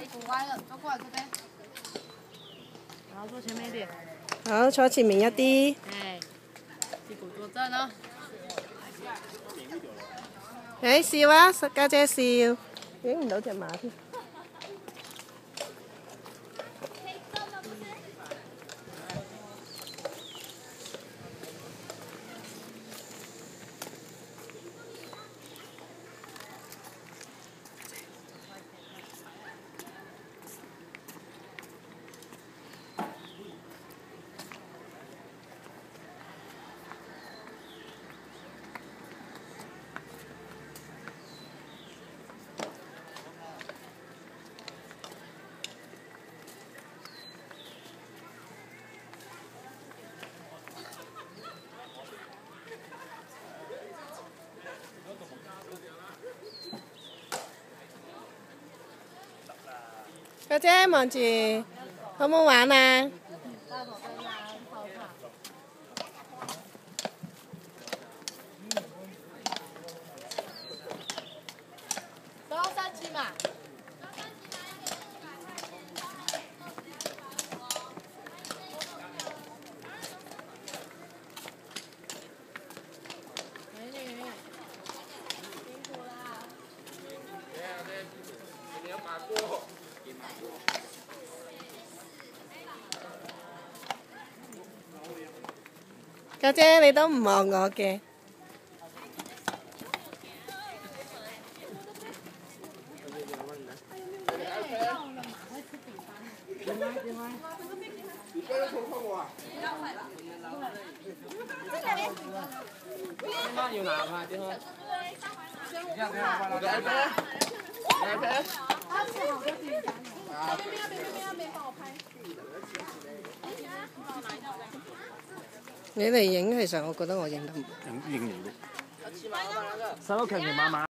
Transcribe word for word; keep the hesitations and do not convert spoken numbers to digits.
屁股歪了，坐过来这边。然后坐前面一点。 好，坐前面一啲。 哎，屁股坐正哦。 誒笑啊，家姐笑，影唔到隻馬添。家姐望住，好唔好玩啊？ 都要三七嘛。美女，辛苦啦。 对啊，对，你要马过。 家姐你都唔望我嘅。 你不要偷看我啊！电话有拿吗？电话。我的 iPad。我的 iPad。啊。 边边边边边帮我拍。 你嚟影，其實我覺得我影得唔影影唔到。細佬強條馬馬。